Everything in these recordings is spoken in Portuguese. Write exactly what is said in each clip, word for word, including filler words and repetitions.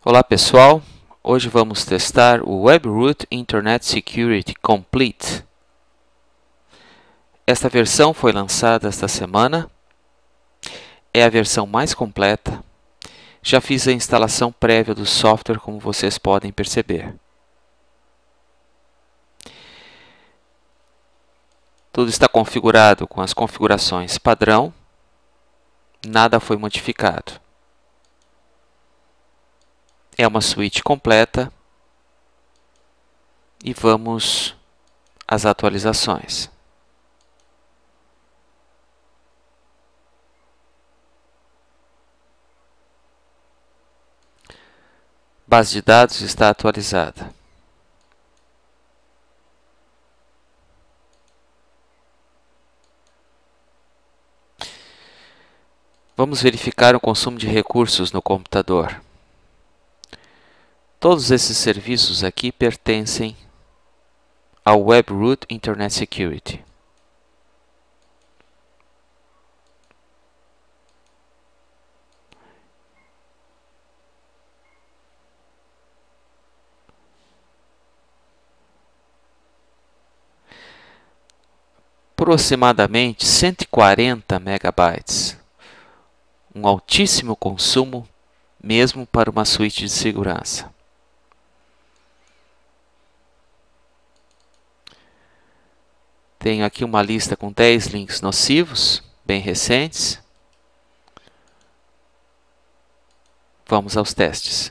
Olá pessoal, hoje vamos testar o WebRoot Internet Security Complete. Esta versão foi lançada esta semana, é a versão mais completa. Já fiz a instalação prévia do software, como vocês podem perceber. Tudo está configurado com as configurações padrão, nada foi modificado. É uma suíte completa e vamos às atualizações. Base de dados está atualizada. Vamos verificar o consumo de recursos no computador. Todos esses serviços aqui pertencem ao WebRoot Internet Security. Aproximadamente cento e quarenta megabytes, um altíssimo consumo mesmo para uma suíte de segurança. Tenho aqui uma lista com dez links nocivos, bem recentes. Vamos aos testes.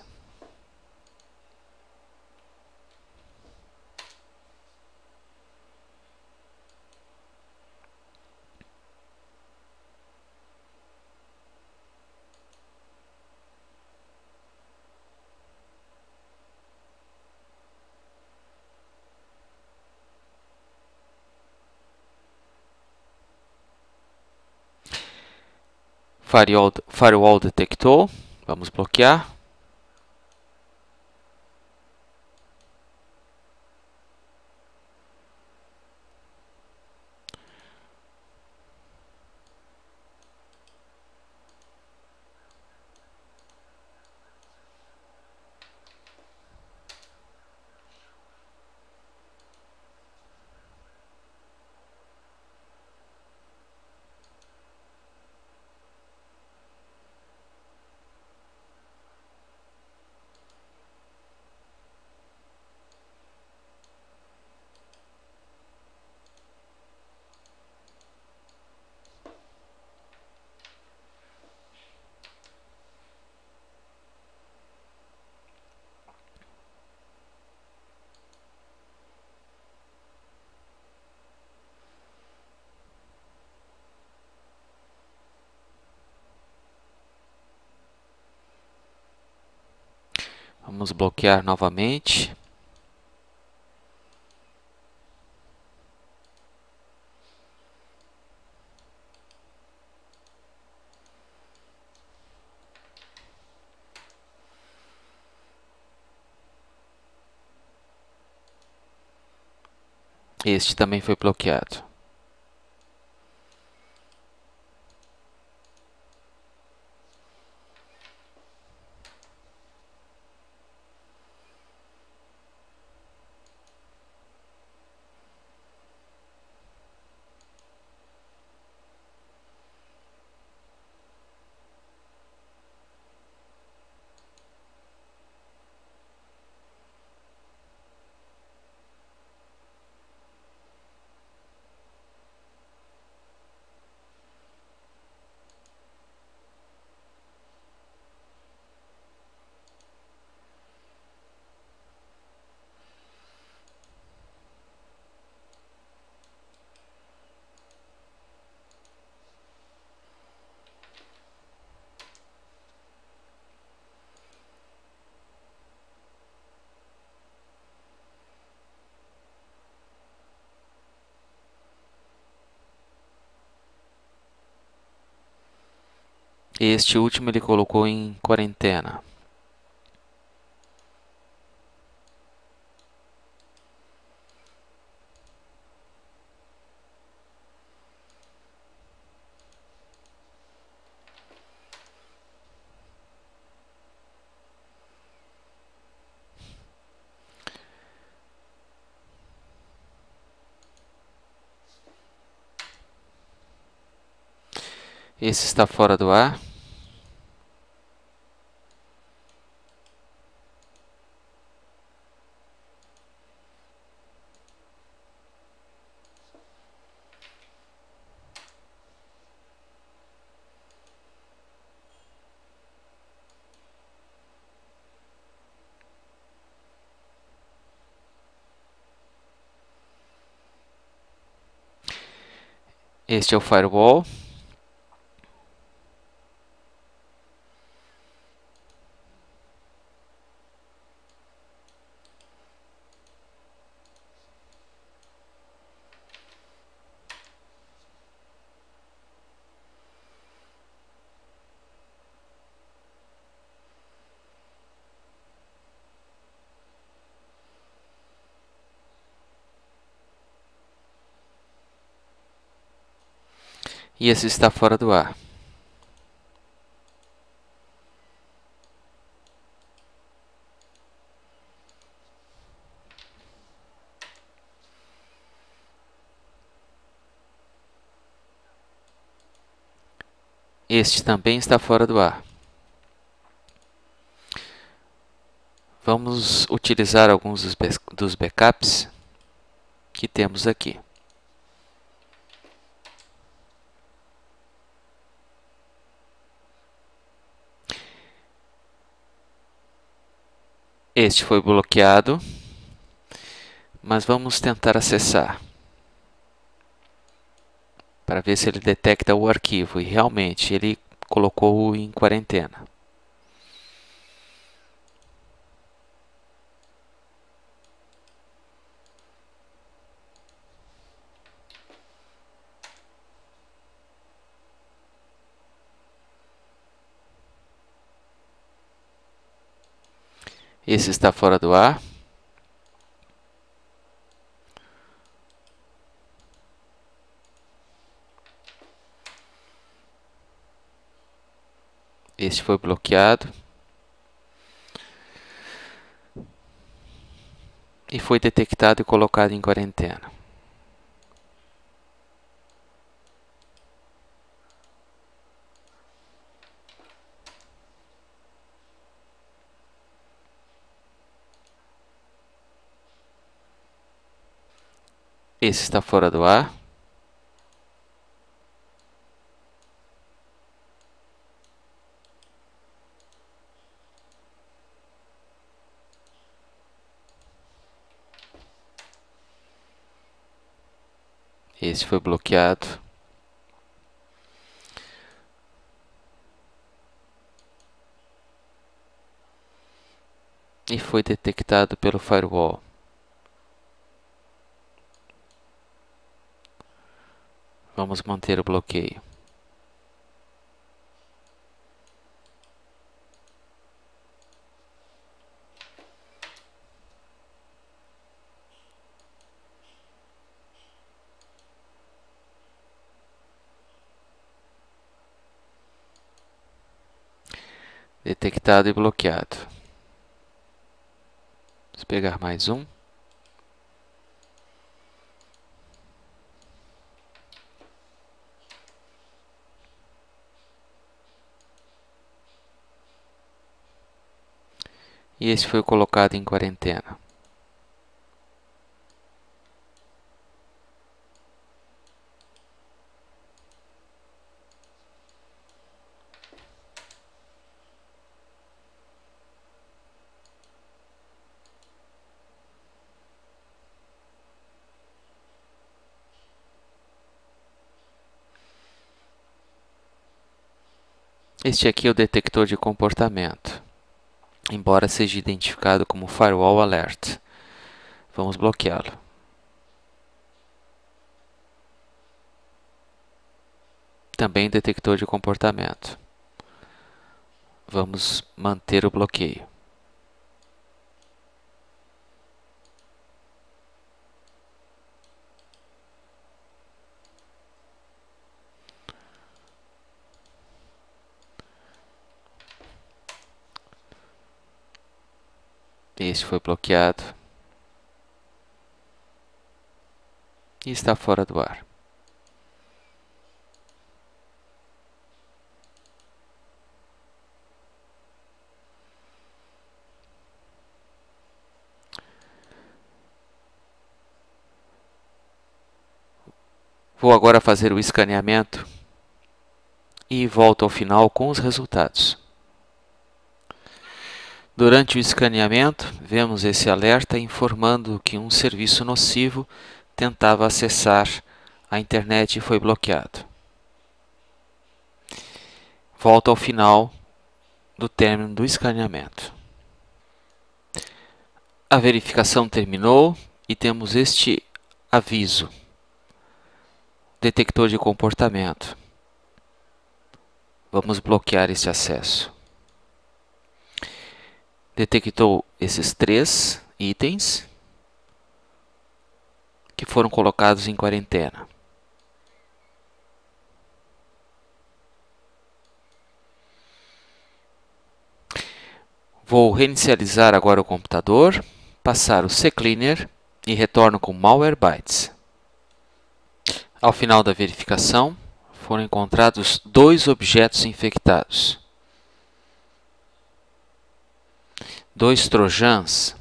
Firewall, firewall detectou, vamos bloquear. Vamos bloquear novamente. Este também foi bloqueado. Este último ele colocou em quarentena. Esse está fora do ar. Este é o firewall. E esse está fora do ar. Este também está fora do ar. Vamos utilizar alguns dos backups que temos aqui. Este foi bloqueado, mas vamos tentar acessar para ver se ele detecta o arquivo, e realmente ele colocou em quarentena. Esse está fora do ar. Este foi bloqueado. E foi detectado e colocado em quarentena. Esse está fora do ar. Esse foi bloqueado. E foi detectado pelo firewall. Vamos manter o bloqueio. Detectado e bloqueado. Vamos pegar mais um. E esse foi colocado em quarentena. Este aqui é o detector de comportamento, embora seja identificado como Firewall Alert. Vamos bloqueá-lo. Também detector de comportamento. Vamos manter o bloqueio. Este foi bloqueado. E está fora do ar. Vou agora fazer o escaneamento e volto ao final com os resultados. Durante o escaneamento, vemos esse alerta informando que um serviço nocivo tentava acessar a internet e foi bloqueado. Volto ao final do término do escaneamento. A verificação terminou e temos este aviso: detector de comportamento. Vamos bloquear este acesso. Detectou esses três itens que foram colocados em quarentena. Vou reinicializar agora o computador, passar o CCleaner e retorno com Malwarebytes. Ao final da verificação, foram encontrados dois objetos infectados. Dois trojans.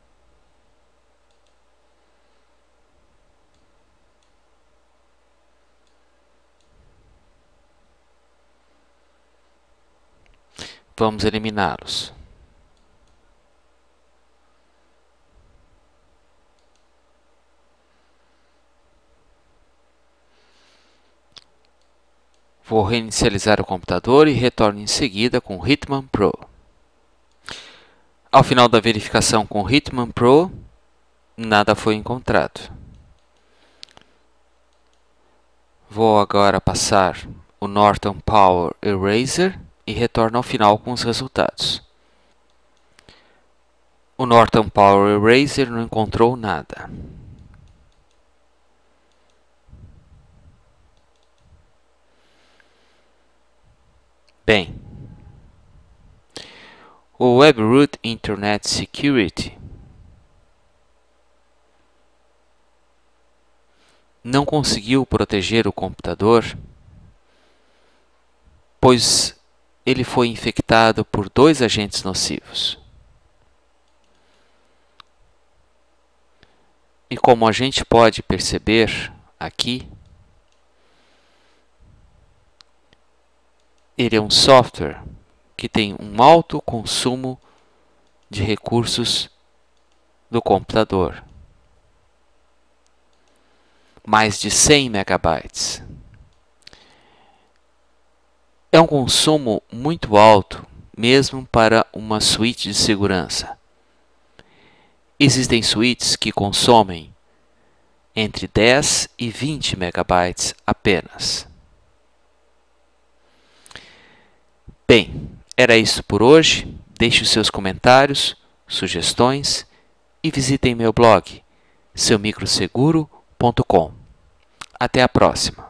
Vamos eliminá-los. Vou reinicializar o computador e retorno em seguida com Hitman Pro. Ao final da verificação com Hitman Pro, nada foi encontrado. Vou agora passar o Norton Power Eraser e retorno ao final com os resultados. O Norton Power Eraser não encontrou nada. Bem, o Webroot Internet Security não conseguiu proteger o computador, pois ele foi infectado por dois agentes nocivos. E como a gente pode perceber aqui, ele é um software que tem um alto consumo de recursos do computador. Mais de cem megabytes. É um consumo muito alto, mesmo para uma suíte de segurança. Existem suítes que consomem entre dez e vinte megabytes apenas. Bem, era isso por hoje. Deixe os seus comentários, sugestões e visitem meu blog, seu microseguro ponto com. Até a próxima!